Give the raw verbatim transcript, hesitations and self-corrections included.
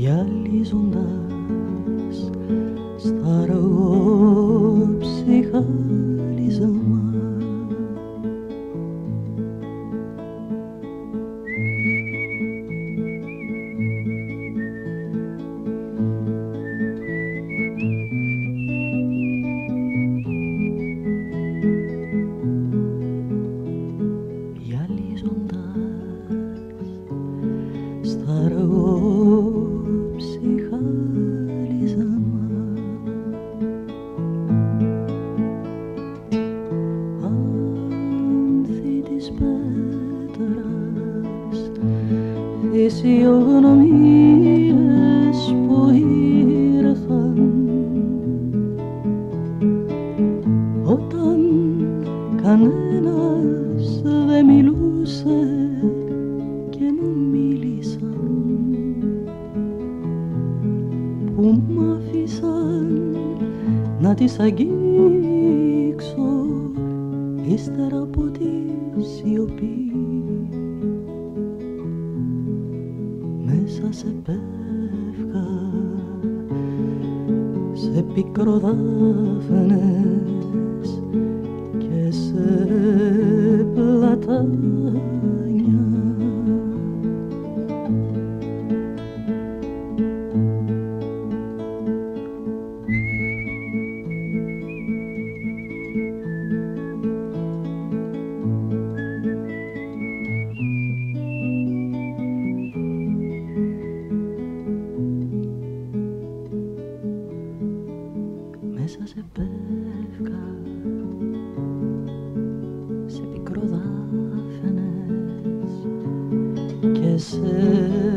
γυαλίζοντας στα αργό ψυχάλισμα. Φυσιογνωμίες που ήρθαν όταν κανένας δεν μιλούσε και μου μίλησαν, που μ' άφησαν να τις αγγίξω ύστερα από τη σιωπή. Μέσα σε πεύκα, σε πικροδάφνες και σε πλατάνια. Μέσα σε πεύκα, σε πικροδάφνες και σε